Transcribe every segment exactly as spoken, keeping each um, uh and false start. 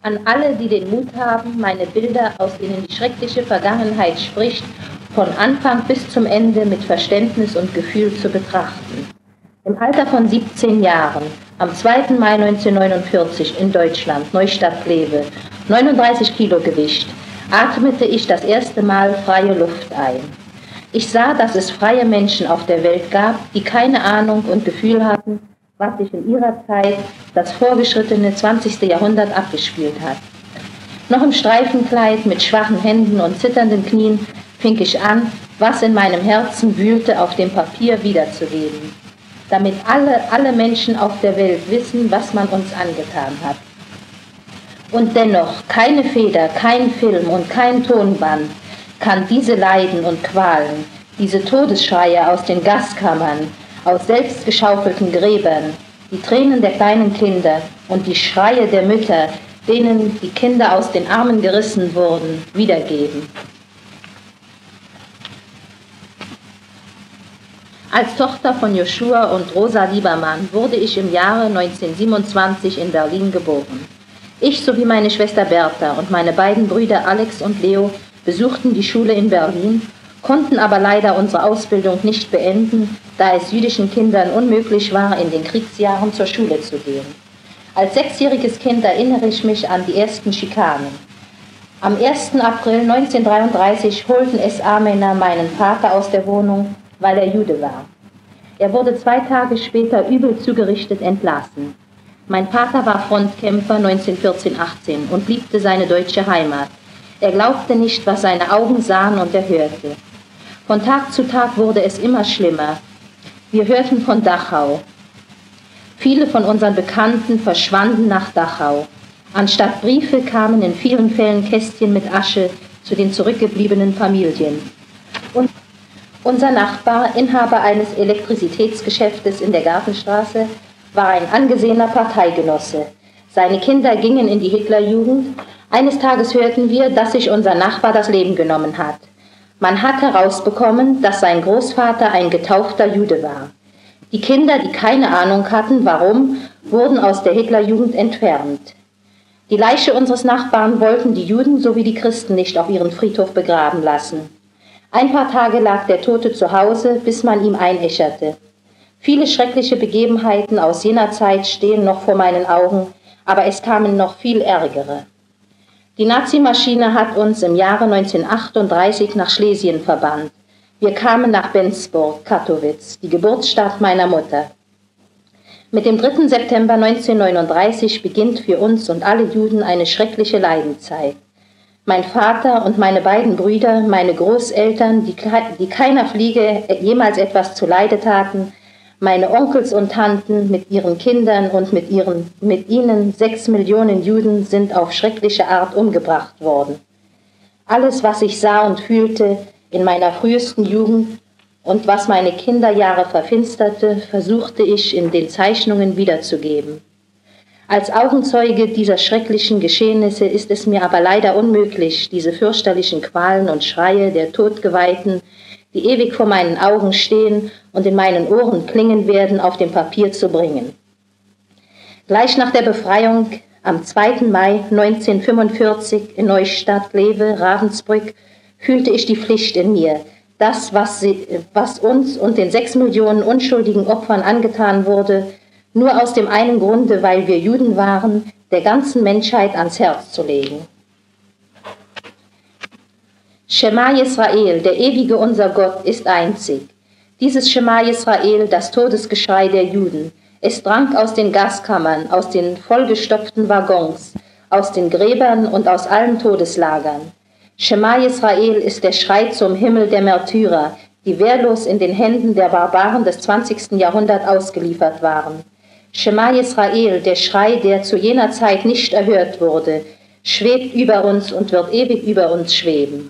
An alle, die den Mut haben, meine Bilder, aus denen die schreckliche Vergangenheit spricht, von Anfang bis zum Ende mit Verständnis und Gefühl zu betrachten. Im Alter von siebzehn Jahren, am zweiten Mai neunzehnhundertneunundvierzig in Deutschland, Neustadt-Glewe, neununddreißig Kilo Gewicht, atmete ich das erste Mal freie Luft ein. Ich sah, dass es freie Menschen auf der Welt gab, die keine Ahnung und Gefühl hatten, was sich in ihrer Zeit, das vorgeschrittene zwanzigste Jahrhundert, abgespielt hat. Noch im Streifenkleid, mit schwachen Händen und zitternden Knien, fing ich an, was in meinem Herzen wühlte, auf dem Papier wiederzugeben, damit alle, alle Menschen auf der Welt wissen, was man uns angetan hat. Und dennoch, keine Feder, kein Film und kein Tonband kann diese Leiden und Qualen, diese Todesschreie aus den Gaskammern, aus selbstgeschaufelten Gräbern, die Tränen der kleinen Kinder und die Schreie der Mütter, denen die Kinder aus den Armen gerissen wurden, wiedergeben. Als Tochter von Joshua und Rosa Liebermann wurde ich im Jahre neunzehnhundertsiebenundzwanzig in Berlin geboren. Ich sowie meine Schwester Bertha und meine beiden Brüder Alex und Leo besuchten die Schule in Berlin, konnten aber leider unsere Ausbildung nicht beenden, da es jüdischen Kindern unmöglich war, in den Kriegsjahren zur Schule zu gehen. Als sechsjähriges Kind erinnere ich mich an die ersten Schikanen. Am ersten April neunzehnhundertdreiunddreißig holten S A-Männer meinen Vater aus der Wohnung, weil er Jude war. Er wurde zwei Tage später übel zugerichtet entlassen. Mein Vater war Frontkämpfer neunzehnhundertvierzehn achtzehn und liebte seine deutsche Heimat. Er glaubte nicht, was seine Augen sahen, und er hörte. Von Tag zu Tag wurde es immer schlimmer. Wir hörten von Dachau. Viele von unseren Bekannten verschwanden nach Dachau. Anstatt Briefe kamen in vielen Fällen Kästchen mit Asche zu den zurückgebliebenen Familien. Und unser Nachbar, Inhaber eines Elektrizitätsgeschäftes in der Gartenstraße, war ein angesehener Parteigenosse. Seine Kinder gingen in die Hitlerjugend. Eines Tages hörten wir, dass sich unser Nachbar das Leben genommen hat. Man hat herausbekommen, dass sein Großvater ein getaufter Jude war. Die Kinder, die keine Ahnung hatten, warum, wurden aus der Hitlerjugend entfernt. Die Leiche unseres Nachbarn wollten die Juden sowie die Christen nicht auf ihren Friedhof begraben lassen. Ein paar Tage lag der Tote zu Hause, bis man ihm einäscherte. Viele schreckliche Begebenheiten aus jener Zeit stehen noch vor meinen Augen, aber es kamen noch viel ärgere. Die Nazimaschine hat uns im Jahre neunzehnhundertachtunddreißig nach Schlesien verbannt. Wir kamen nach Bensburg, Kattowitz, die Geburtsstadt meiner Mutter. Mit dem dritten September neunzehnhundertneununddreißig beginnt für uns und alle Juden eine schreckliche Leidenzeit. Mein Vater und meine beiden Brüder, meine Großeltern, die, die keiner Fliege jemals etwas zuleide taten, meine Onkels und Tanten mit ihren Kindern und mit, ihren, mit ihnen sechs Millionen Juden sind auf schreckliche Art umgebracht worden. Alles, was ich sah und fühlte in meiner frühesten Jugend und was meine Kinderjahre verfinsterte, versuchte ich in den Zeichnungen wiederzugeben. Als Augenzeuge dieser schrecklichen Geschehnisse ist es mir aber leider unmöglich, diese fürchterlichen Qualen und Schreie der Todgeweihten, die ewig vor meinen Augen stehen und in meinen Ohren klingen werden, auf dem Papier zu bringen. Gleich nach der Befreiung am zweiten Mai neunzehnhundertfünfundvierzig in Neustadt-Glewe, Ravensbrück, fühlte ich die Pflicht in mir, das, was, sie, was uns und den sechs Millionen unschuldigen Opfern angetan wurde, nur aus dem einen Grunde, weil wir Juden waren, der ganzen Menschheit ans Herz zu legen. Schema Yisrael, der ewige unser Gott, ist einzig. Dieses Schema Yisrael, das Todesgeschrei der Juden, es drang aus den Gaskammern, aus den vollgestopften Waggons, aus den Gräbern und aus allen Todeslagern. Schema Yisrael ist der Schrei zum Himmel der Märtyrer, die wehrlos in den Händen der Barbaren des zwanzigsten Jahrhunderts ausgeliefert waren. Schema Yisrael, der Schrei, der zu jener Zeit nicht erhört wurde, schwebt über uns und wird ewig über uns schweben.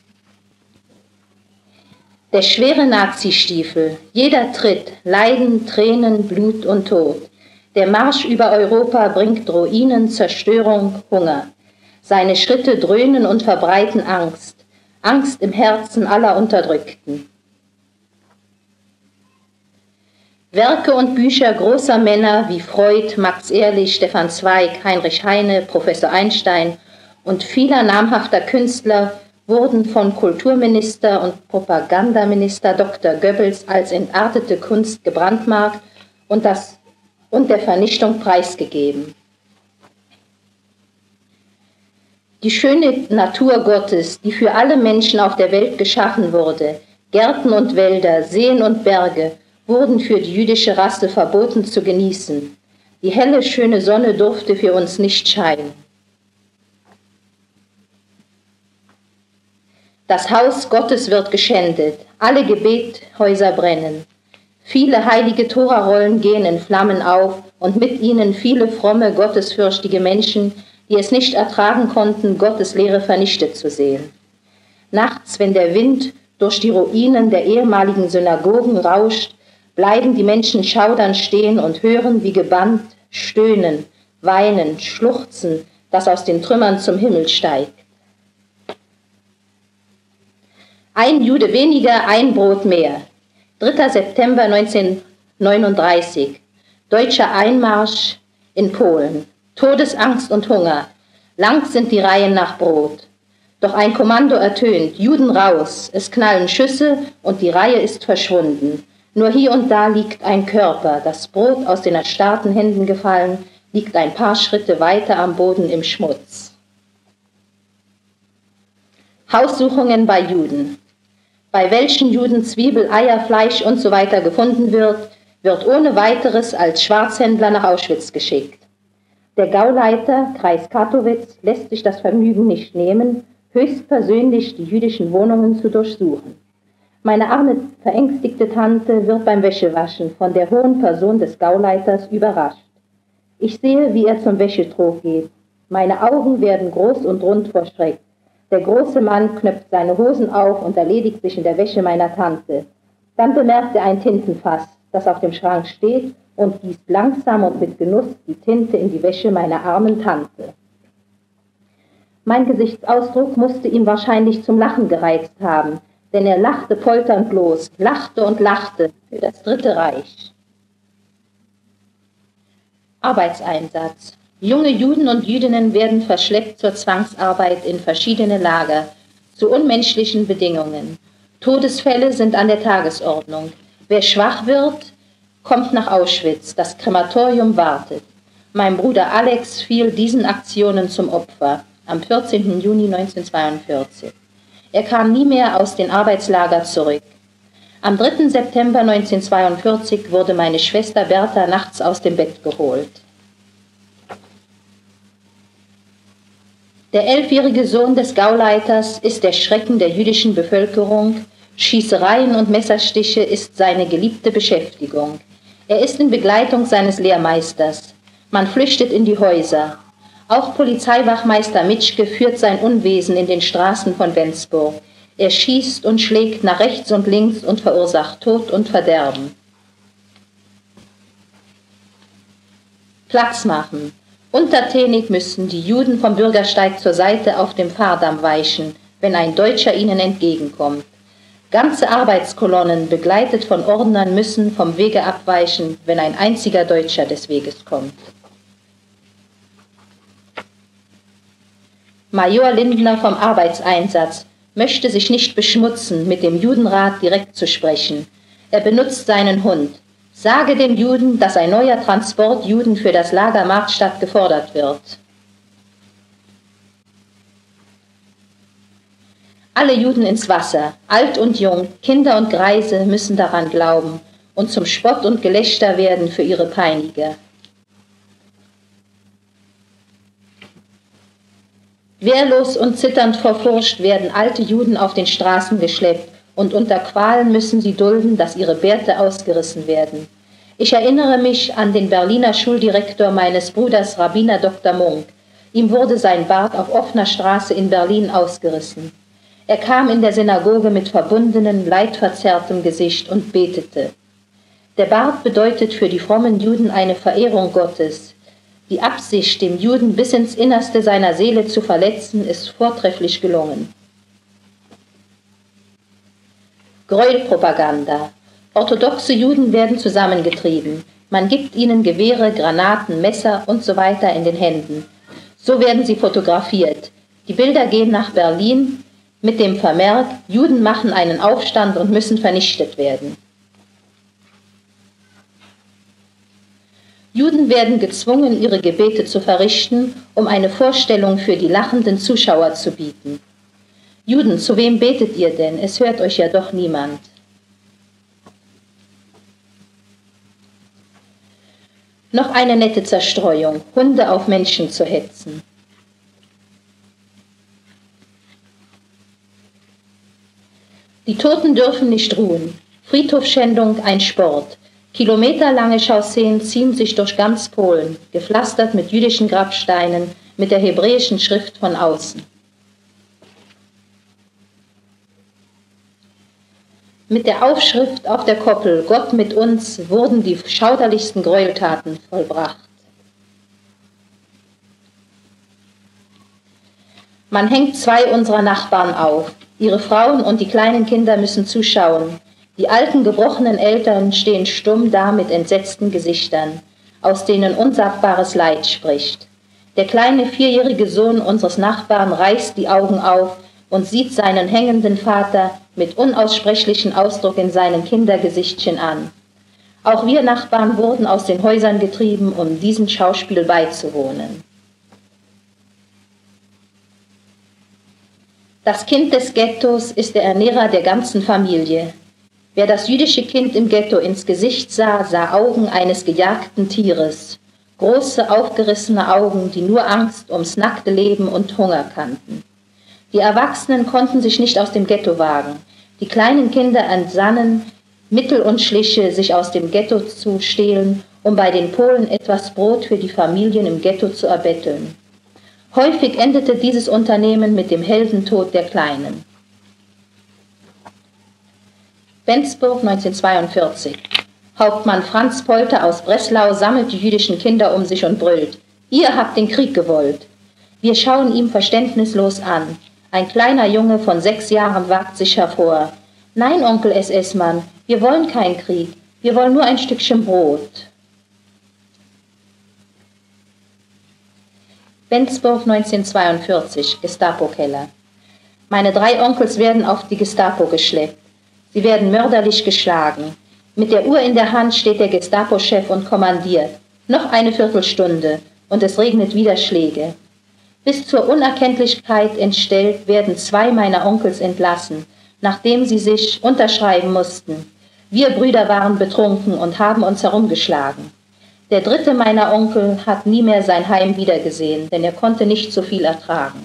Der schwere Nazistiefel, jeder Tritt, Leiden, Tränen, Blut und Tod. Der Marsch über Europa bringt Ruinen, Zerstörung, Hunger. Seine Schritte dröhnen und verbreiten Angst, Angst im Herzen aller Unterdrückten. Werke und Bücher großer Männer wie Freud, Max Ehrlich, Stefan Zweig, Heinrich Heine, Professor Einstein und vieler namhafter Künstler wurden von Kulturminister und Propagandaminister Doktor Goebbels als entartete Kunst gebrandmarkt und, das, und der Vernichtung preisgegeben. Die schöne Natur Gottes, die für alle Menschen auf der Welt geschaffen wurde, Gärten und Wälder, Seen und Berge, wurden für die jüdische Rasse verboten zu genießen. Die helle, schöne Sonne durfte für uns nicht scheinen. Das Haus Gottes wird geschändet, alle Gebethäuser brennen. Viele heilige Torarollen gehen in Flammen auf und mit ihnen viele fromme, gottesfürchtige Menschen, die es nicht ertragen konnten, Gottes Lehre vernichtet zu sehen. Nachts, wenn der Wind durch die Ruinen der ehemaligen Synagogen rauscht, bleiben die Menschen schaudernd stehen und hören, wie gebannt, stöhnen, weinen, schluchzen, das aus den Trümmern zum Himmel steigt. Ein Jude weniger, ein Brot mehr. dritter September neunzehnhundertneununddreißig. Deutscher Einmarsch in Polen. Todesangst und Hunger. Lang sind die Reihen nach Brot. Doch ein Kommando ertönt, Juden raus, es knallen Schüsse und die Reihe ist verschwunden. Nur hier und da liegt ein Körper, das Brot aus den erstarrten Händen gefallen, liegt ein paar Schritte weiter am Boden im Schmutz. Haussuchungen bei Juden. Bei welchen Juden Zwiebel, Eier, Fleisch und so weiter gefunden wird, wird ohne weiteres als Schwarzhändler nach Auschwitz geschickt. Der Gauleiter, Kreis Kattowitz, lässt sich das Vergnügen nicht nehmen, höchstpersönlich die jüdischen Wohnungen zu durchsuchen. Meine arme, verängstigte Tante wird beim Wäschewaschen von der hohen Person des Gauleiters überrascht. Ich sehe, wie er zum Wäschetrog geht. Meine Augen werden groß und rund vor Schreck. Der große Mann knöpft seine Hosen auf und erledigt sich in der Wäsche meiner Tante. Dann bemerkt er ein Tintenfass, das auf dem Schrank steht, und gießt langsam und mit Genuss die Tinte in die Wäsche meiner armen Tante. Mein Gesichtsausdruck musste ihn wahrscheinlich zum Lachen gereizt haben, denn er lachte polternd los, lachte und lachte für das Dritte Reich. Arbeitseinsatz. Junge Juden und Jüdinnen werden verschleppt zur Zwangsarbeit in verschiedene Lager, zu unmenschlichen Bedingungen. Todesfälle sind an der Tagesordnung. Wer schwach wird, kommt nach Auschwitz. Das Krematorium wartet. Mein Bruder Alex fiel diesen Aktionen zum Opfer am vierzehnten Juni neunzehnhundertzweiundvierzig. Er kam nie mehr aus den Arbeitslagern zurück. Am dritten September neunzehnhundertzweiundvierzig wurde meine Schwester Bertha nachts aus dem Bett geholt. Der elfjährige Sohn des Gauleiters ist der Schrecken der jüdischen Bevölkerung. Schießereien und Messerstiche ist seine geliebte Beschäftigung. Er ist in Begleitung seines Lehrmeisters. Man flüchtet in die Häuser. Auch Polizeiwachmeister Mitschke führt sein Unwesen in den Straßen von Flensburg. Er schießt und schlägt nach rechts und links und verursacht Tod und Verderben. Platz machen. Untertänig müssen die Juden vom Bürgersteig zur Seite auf dem Fahrdamm weichen, wenn ein Deutscher ihnen entgegenkommt. Ganze Arbeitskolonnen, begleitet von Ordnern, müssen vom Wege abweichen, wenn ein einziger Deutscher des Weges kommt. Major Lindner vom Arbeitseinsatz möchte sich nicht beschmutzen, mit dem Judenrat direkt zu sprechen. Er benutzt seinen Hund. Sage dem Juden, dass ein neuer Transport Juden für das Lager Markstadt gefordert wird. Alle Juden ins Wasser, alt und jung, Kinder und Greise müssen daran glauben und zum Spott und Gelächter werden für ihre Peiniger. Wehrlos und zitternd vor Furcht werden alte Juden auf den Straßen geschleppt und unter Qualen müssen sie dulden, dass ihre Bärte ausgerissen werden. Ich erinnere mich an den Berliner Schuldirektor meines Bruders Rabbiner Doktor Munk. Ihm wurde sein Bart auf offener Straße in Berlin ausgerissen. Er kam in der Synagoge mit verbundenem, leidverzerrtem Gesicht und betete. Der Bart bedeutet für die frommen Juden eine Verehrung Gottes. Die Absicht, dem Juden bis ins Innerste seiner Seele zu verletzen, ist vortrefflich gelungen. Gräuelpropaganda. Orthodoxe Juden werden zusammengetrieben. Man gibt ihnen Gewehre, Granaten, Messer und so weiter in den Händen. So werden sie fotografiert. Die Bilder gehen nach Berlin mit dem Vermerk, Juden machen einen Aufstand und müssen vernichtet werden. Juden werden gezwungen, ihre Gebete zu verrichten, um eine Vorstellung für die lachenden Zuschauer zu bieten. Juden, zu wem betet ihr denn? Es hört euch ja doch niemand. Noch eine nette Zerstreuung, Hunde auf Menschen zu hetzen. Die Toten dürfen nicht ruhen. Friedhofschändung ein Sport. Kilometerlange Chausseen ziehen sich durch ganz Polen, gepflastert mit jüdischen Grabsteinen, mit der hebräischen Schrift von außen. Mit der Aufschrift auf der Koppel »Gott mit uns« wurden die schauderlichsten Gräueltaten vollbracht. Man hängt zwei unserer Nachbarn auf. Ihre Frauen und die kleinen Kinder müssen zuschauen. Die alten, gebrochenen Eltern stehen stumm da mit entsetzten Gesichtern, aus denen unsagbares Leid spricht. Der kleine vierjährige Sohn unseres Nachbarn reißt die Augen auf und sieht seinen hängenden Vater mit unaussprechlichem Ausdruck in seinem Kindergesichtchen an. Auch wir Nachbarn wurden aus den Häusern getrieben, um diesem Schauspiel beizuwohnen. Das Kind des Ghettos ist der Ernährer der ganzen Familie. Wer das jüdische Kind im Ghetto ins Gesicht sah, sah Augen eines gejagten Tieres. Große, aufgerissene Augen, die nur Angst ums nackte Leben und Hunger kannten. Die Erwachsenen konnten sich nicht aus dem Ghetto wagen. Die kleinen Kinder entsannen Mittel und Schliche, sich aus dem Ghetto zu stehlen, um bei den Polen etwas Brot für die Familien im Ghetto zu erbetteln. Häufig endete dieses Unternehmen mit dem Heldentod der Kleinen. Bensburg neunzehnhundertzweiundvierzig. Hauptmann Franz Polter aus Breslau sammelt die jüdischen Kinder um sich und brüllt: Ihr habt den Krieg gewollt. Wir schauen ihm verständnislos an. Ein kleiner Junge von sechs Jahren wagt sich hervor. Nein, Onkel S S-Mann, wir wollen keinen Krieg. Wir wollen nur ein Stückchen Brot. Bensburg neunzehnhundertzweiundvierzig, Gestapo-Keller. Meine drei Onkels werden auf die Gestapo geschleppt. Sie werden mörderlich geschlagen. Mit der Uhr in der Hand steht der Gestapo-Chef und kommandiert. Noch eine Viertelstunde und es regnet wieder Schläge. Bis zur Unerkenntlichkeit entstellt werden zwei meiner Onkels entlassen, nachdem sie sich unterschreiben mussten. Wir Brüder waren betrunken und haben uns herumgeschlagen. Der dritte meiner Onkel hat nie mehr sein Heim wiedergesehen, denn er konnte nicht so viel ertragen.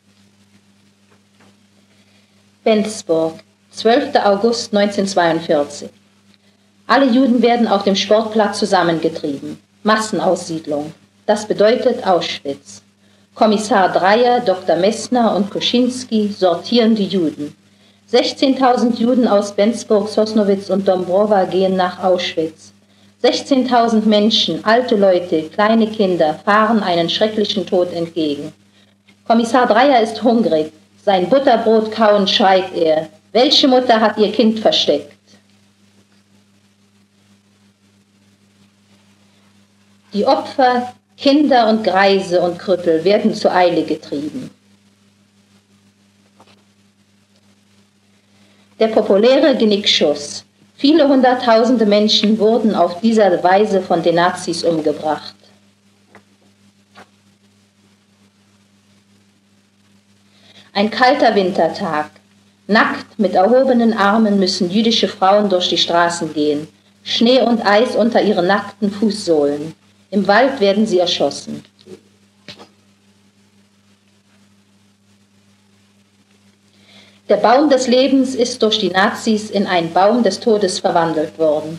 Bensburg, zwölfter August neunzehnhundertzweiundvierzig. Alle Juden werden auf dem Sportplatz zusammengetrieben. Massenaussiedlung. Das bedeutet Auschwitz. Kommissar Dreyer, Doktor Messner und Kuschinski sortieren die Juden. sechzehntausend Juden aus Bensburg, Sosnowitz und Dombrowa gehen nach Auschwitz. sechzehntausend Menschen, alte Leute, kleine Kinder fahren einen schrecklichen Tod entgegen. Kommissar Dreyer ist hungrig. Sein Butterbrot kauend schreit er: Welche Mutter hat ihr Kind versteckt? Die Opfer, Kinder und Greise und Krüppel werden zur Eile getrieben. Der populäre Genickschuss. Viele hunderttausende Menschen wurden auf diese Weise von den Nazis umgebracht. Ein kalter Wintertag. Nackt mit erhobenen Armen müssen jüdische Frauen durch die Straßen gehen. Schnee und Eis unter ihren nackten Fußsohlen. Im Wald werden sie erschossen. Der Baum des Lebens ist durch die Nazis in einen Baum des Todes verwandelt worden.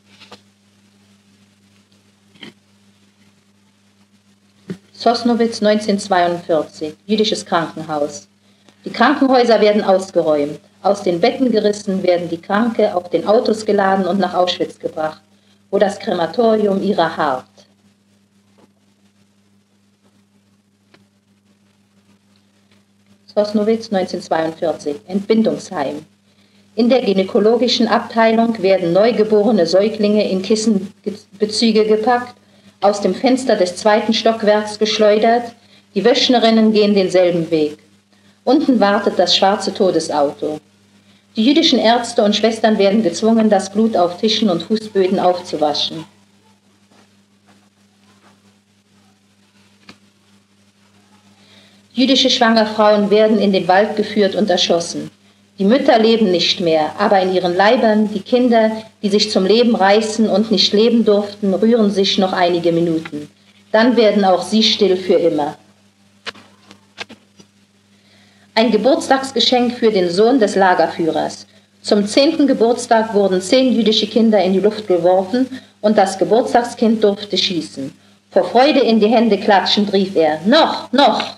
Sosnowitz neunzehnhundertzweiundvierzig, jüdisches Krankenhaus. Die Krankenhäuser werden ausgeräumt. Aus den Betten gerissen werden die Kranke auf den Autos geladen und nach Auschwitz gebracht, wo das Krematorium ihrer harrt. Sosnowitz neunzehnhundertzweiundvierzig, Entbindungsheim. In der gynäkologischen Abteilung werden neugeborene Säuglinge in Kissenbezüge gepackt, aus dem Fenster des zweiten Stockwerks geschleudert. Die Wöchnerinnen gehen denselben Weg. Unten wartet das schwarze Todesauto. Die jüdischen Ärzte und Schwestern werden gezwungen, das Blut auf Tischen und Fußböden aufzuwaschen. Jüdische Schwangerfrauen werden in den Wald geführt und erschossen. Die Mütter leben nicht mehr, aber in ihren Leibern die Kinder, die sich zum Leben reißen und nicht leben durften, rühren sich noch einige Minuten. Dann werden auch sie still für immer. Ein Geburtstagsgeschenk für den Sohn des Lagerführers. Zum zehnten Geburtstag wurden zehn jüdische Kinder in die Luft geworfen und das Geburtstagskind durfte schießen. Vor Freude in die Hände klatschend rief er: Noch, noch!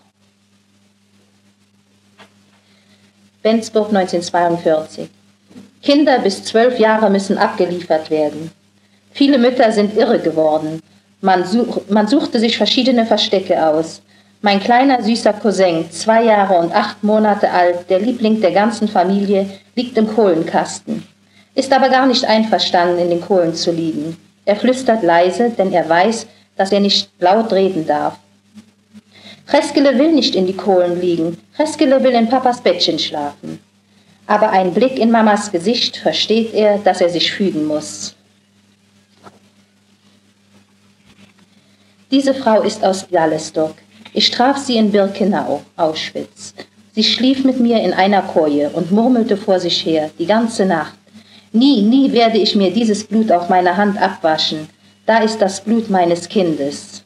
Bensburg neunzehnhundertzweiundvierzig. Kinder bis zwölf Jahre müssen abgeliefert werden. Viele Mütter sind irre geworden. Man, such, man suchte sich verschiedene Verstecke aus. Mein kleiner süßer Cousin, zwei Jahre und acht Monate alt, der Liebling der ganzen Familie, liegt im Kohlenkasten. Ist aber gar nicht einverstanden, in den Kohlen zu liegen. Er flüstert leise, denn er weiß, dass er nicht laut reden darf. Cheskele will nicht in die Kohlen liegen. Cheskele will in Papas Bettchen schlafen. Aber ein Blick in Mamas Gesicht versteht er, dass er sich fügen muss. Diese Frau ist aus Bialystok. Ich traf sie in Birkenau, Auschwitz. Sie schlief mit mir in einer Koje und murmelte vor sich her, die ganze Nacht. Nie, nie werde ich mir dieses Blut auf meiner Hand abwaschen. Da ist das Blut meines Kindes.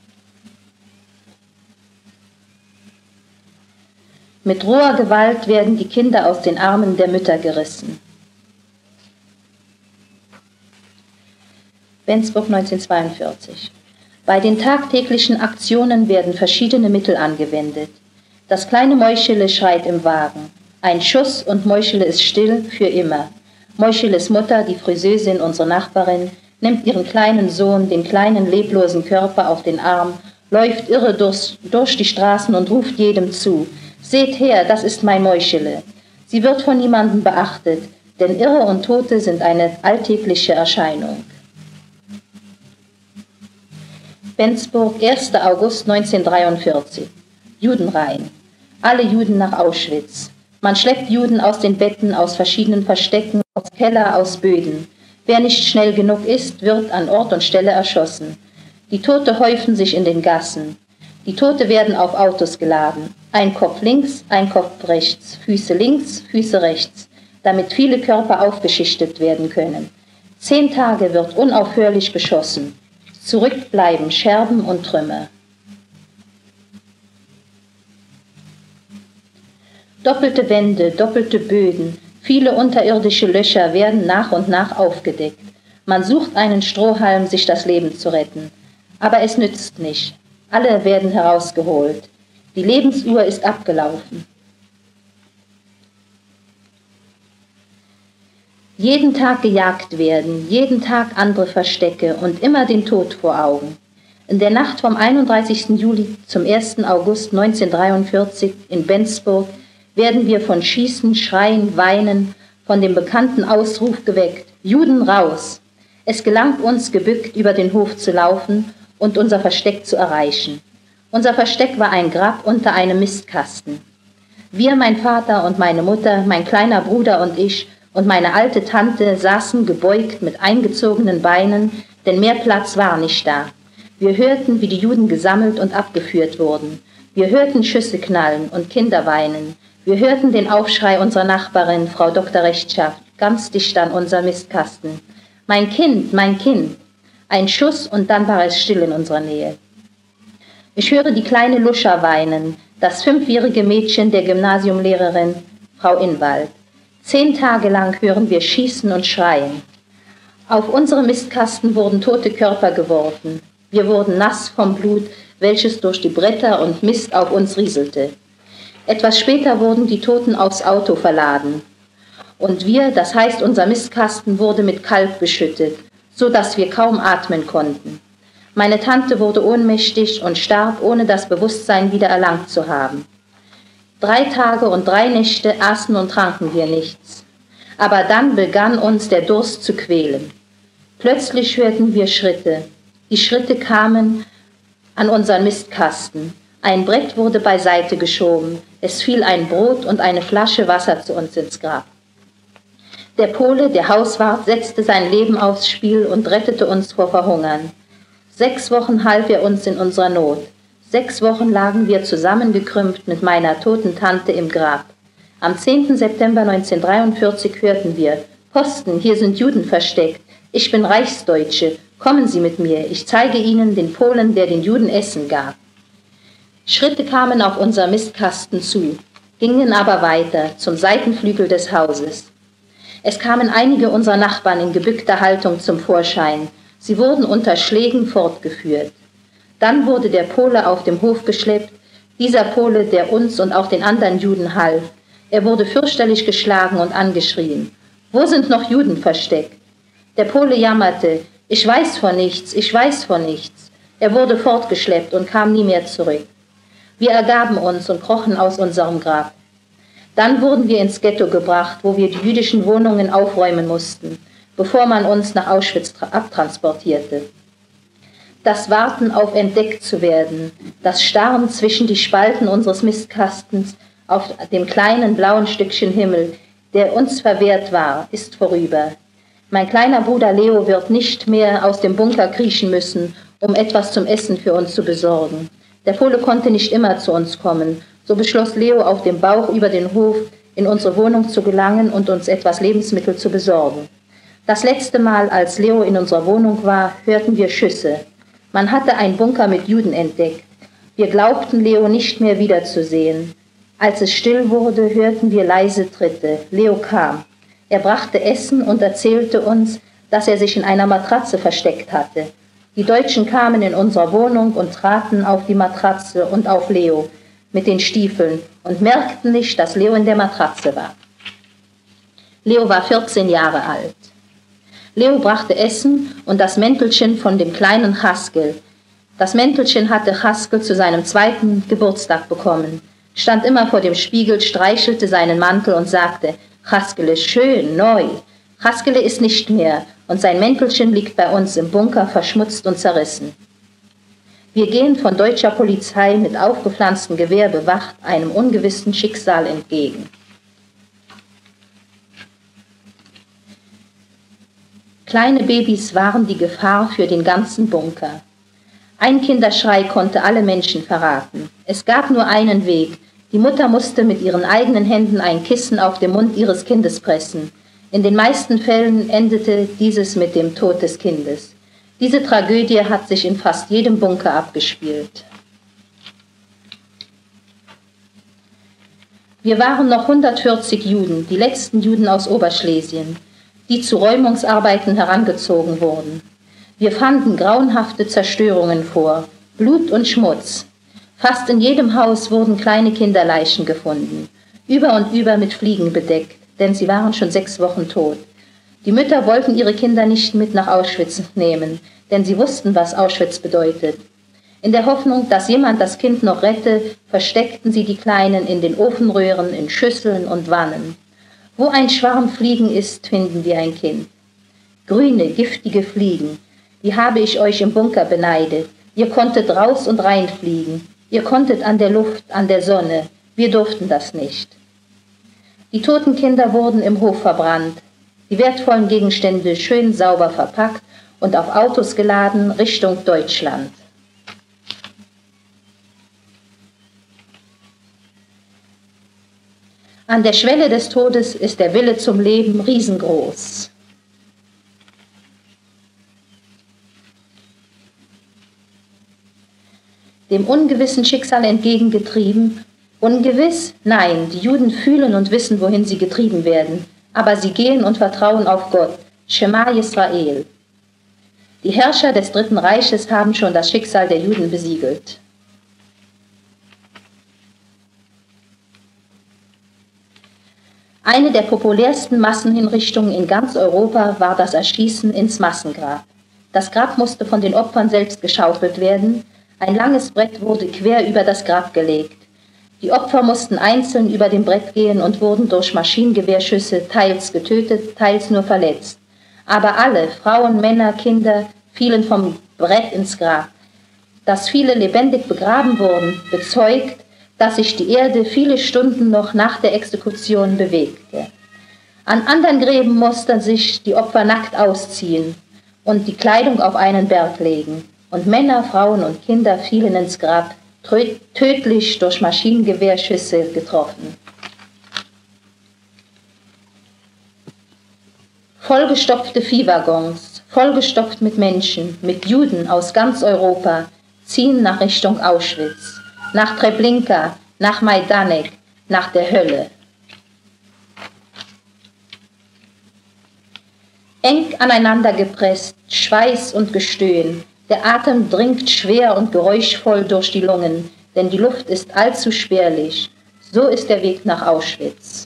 Mit roher Gewalt werden die Kinder aus den Armen der Mütter gerissen. Bensburg neunzehnhundertzweiundvierzig. Bei den tagtäglichen Aktionen werden verschiedene Mittel angewendet. Das kleine Meuchele schreit im Wagen. Ein Schuss und Meuchele ist still für immer. Meucheles Mutter, die Friseusin, unsere Nachbarin, nimmt ihren kleinen Sohn, den kleinen leblosen Körper, auf den Arm, läuft irre durch, durch die Straßen und ruft jedem zu: Seht her, das ist mein Meuchele. Sie wird von niemandem beachtet, denn Irre und Tote sind eine alltägliche Erscheinung. Bensburg, erster August neunzehnhundertdreiundvierzig. Judenreihen. Alle Juden nach Auschwitz. Man schleppt Juden aus den Betten, aus verschiedenen Verstecken, aus Keller, aus Böden. Wer nicht schnell genug ist, wird an Ort und Stelle erschossen. Die Tote häufen sich in den Gassen. Die Tote werden auf Autos geladen. Ein Kopf links, ein Kopf rechts, Füße links, Füße rechts, damit viele Körper aufgeschichtet werden können. Zehn Tage wird unaufhörlich geschossen. Zurückbleiben Scherben und Trümmer. Doppelte Wände, doppelte Böden, viele unterirdische Löcher werden nach und nach aufgedeckt. Man sucht einen Strohhalm, sich das Leben zu retten. Aber es nützt nicht. Alle werden herausgeholt. Die Lebensuhr ist abgelaufen. Jeden Tag gejagt werden, jeden Tag andere Verstecke und immer den Tod vor Augen. In der Nacht vom einunddreißigsten Juli zum ersten August neunzehnhundertdreiundvierzig in Bensburg werden wir von Schießen, Schreien, Weinen, von dem bekannten Ausruf geweckt: Juden raus! Es gelang uns, gebückt über den Hof zu laufen und unser Versteck zu erreichen. Unser Versteck war ein Grab unter einem Mistkasten. Wir, mein Vater und meine Mutter, mein kleiner Bruder und ich und meine alte Tante saßen gebeugt mit eingezogenen Beinen, denn mehr Platz war nicht da. Wir hörten, wie die Juden gesammelt und abgeführt wurden. Wir hörten Schüsse knallen und Kinder weinen. Wir hörten den Aufschrei unserer Nachbarin, Frau Doktor Rechtschaft, ganz dicht an unser Mistkasten. Mein Kind, mein Kind! Ein Schuss und dann war es still in unserer Nähe. Ich höre die kleine Luscha weinen, das fünfjährige Mädchen der Gymnasiumlehrerin, Frau Inwald. Zehn Tage lang hören wir schießen und schreien. Auf unsere Mistkasten wurden tote Körper geworfen. Wir wurden nass vom Blut, welches durch die Bretter und Mist auf uns rieselte. Etwas später wurden die Toten aufs Auto verladen. Und wir, das heißt unser Mistkasten, wurde mit Kalk beschüttet, so dass wir kaum atmen konnten. Meine Tante wurde ohnmächtig und starb, ohne das Bewusstsein wieder erlangt zu haben. Drei Tage und drei Nächte aßen und tranken wir nichts. Aber dann begann uns der Durst zu quälen. Plötzlich hörten wir Schritte. Die Schritte kamen an unseren Mistkasten. Ein Brett wurde beiseite geschoben. Es fiel ein Brot und eine Flasche Wasser zu uns ins Grab. Der Pole, der Hauswart, setzte sein Leben aufs Spiel und rettete uns vor Verhungern. Sechs Wochen half er uns in unserer Not. Sechs Wochen lagen wir zusammengekrümmt mit meiner toten Tante im Grab. Am zehnten September neunzehnhundertdreiundvierzig hörten wir: Posten, hier sind Juden versteckt. Ich bin Reichsdeutsche. Kommen Sie mit mir. Ich zeige Ihnen den Polen, der den Juden Essen gab. Schritte kamen auf unser Mistkasten zu, gingen aber weiter zum Seitenflügel des Hauses. Es kamen einige unserer Nachbarn in gebückter Haltung zum Vorschein. Sie wurden unter Schlägen fortgeführt. Dann wurde der Pole auf dem Hof geschleppt, dieser Pole, der uns und auch den anderen Juden half. Er wurde fürchterlich geschlagen und angeschrien. Wo sind noch Juden versteckt? Der Pole jammerte: Ich weiß von nichts, ich weiß von nichts. Er wurde fortgeschleppt und kam nie mehr zurück. Wir ergaben uns und krochen aus unserem Grab. Dann wurden wir ins Ghetto gebracht, wo wir die jüdischen Wohnungen aufräumen mussten, bevor man uns nach Auschwitz abtransportierte. Das Warten auf entdeckt zu werden, das Starren zwischen die Spalten unseres Mistkastens auf dem kleinen blauen Stückchen Himmel, der uns verwehrt war, ist vorüber. Mein kleiner Bruder Leo wird nicht mehr aus dem Bunker kriechen müssen, um etwas zum Essen für uns zu besorgen. Der Pole konnte nicht immer zu uns kommen, so beschloss Leo auf dem Bauch über den Hof in unsere Wohnung zu gelangen und uns etwas Lebensmittel zu besorgen. Das letzte Mal, als Leo in unserer Wohnung war, hörten wir Schüsse. Man hatte einen Bunker mit Juden entdeckt. Wir glaubten, Leo nicht mehr wiederzusehen. Als es still wurde, hörten wir leise Tritte. Leo kam. Er brachte Essen und erzählte uns, dass er sich in einer Matratze versteckt hatte. Die Deutschen kamen in unsere Wohnung und traten auf die Matratze und auf Leo mit den Stiefeln und merkten nicht, dass Leo in der Matratze war. Leo war vierzehn Jahre alt. Leo brachte Essen und das Mäntelchen von dem kleinen Chaskel. Das Mäntelchen hatte Chaskel zu seinem zweiten Geburtstag bekommen, stand immer vor dem Spiegel, streichelte seinen Mantel und sagte: Chaskel ist schön, neu. Chaskel ist nicht mehr und sein Mäntelchen liegt bei uns im Bunker verschmutzt und zerrissen. Wir gehen von deutscher Polizei mit aufgepflanztem Gewehr bewacht einem ungewissen Schicksal entgegen. Kleine Babys waren die Gefahr für den ganzen Bunker. Ein Kinderschrei konnte alle Menschen verraten. Es gab nur einen Weg. Die Mutter musste mit ihren eigenen Händen ein Kissen auf den Mund ihres Kindes pressen. In den meisten Fällen endete dieses mit dem Tod des Kindes. Diese Tragödie hat sich in fast jedem Bunker abgespielt. Wir waren noch hundertvierzig Juden, die letzten Juden aus Oberschlesien, die zu Räumungsarbeiten herangezogen wurden. Wir fanden grauenhafte Zerstörungen vor, Blut und Schmutz. Fast in jedem Haus wurden kleine Kinderleichen gefunden, über und über mit Fliegen bedeckt, denn sie waren schon sechs Wochen tot. Die Mütter wollten ihre Kinder nicht mit nach Auschwitz nehmen, denn sie wussten, was Auschwitz bedeutet. In der Hoffnung, dass jemand das Kind noch rette, versteckten sie die Kleinen in den Ofenröhren, in Schüsseln und Wannen. Wo ein Schwarm Fliegen ist, finden wir ein Kind. Grüne, giftige Fliegen, die habe ich euch im Bunker beneidet. Ihr konntet raus und rein fliegen. Ihr konntet an der Luft, an der Sonne. Wir durften das nicht. Die toten Kinder wurden im Hof verbrannt. Die wertvollen Gegenstände schön sauber verpackt und auf Autos geladen Richtung Deutschland. An der Schwelle des Todes ist der Wille zum Leben riesengroß. Dem ungewissen Schicksal entgegengetrieben. Ungewiss? Nein, die Juden fühlen und wissen, wohin sie getrieben werden. Aber sie gehen und vertrauen auf Gott. Shema Yisrael. Die Herrscher des Dritten Reiches haben schon das Schicksal der Juden besiegelt. Eine der populärsten Massenhinrichtungen in ganz Europa war das Erschießen ins Massengrab. Das Grab musste von den Opfern selbst geschaufelt werden. Ein langes Brett wurde quer über das Grab gelegt. Die Opfer mussten einzeln über dem Brett gehen und wurden durch Maschinengewehrschüsse teils getötet, teils nur verletzt. Aber alle, Frauen, Männer, Kinder, fielen vom Brett ins Grab. Dass viele lebendig begraben wurden, bezeugt, dass sich die Erde viele Stunden noch nach der Exekution bewegte. An anderen Gräben mussten sich die Opfer nackt ausziehen und die Kleidung auf einen Berg legen. Und Männer, Frauen und Kinder fielen ins Grab, tödlich durch Maschinengewehrschüsse getroffen. Vollgestopfte Viehwaggons, vollgestopft mit Menschen, mit Juden aus ganz Europa, ziehen nach Richtung Auschwitz, nach Treblinka, nach Majdanek, nach der Hölle. Eng aneinandergepresst, Schweiß und Gestöhn, der Atem dringt schwer und geräuschvoll durch die Lungen, denn die Luft ist allzu spärlich. So ist der Weg nach Auschwitz.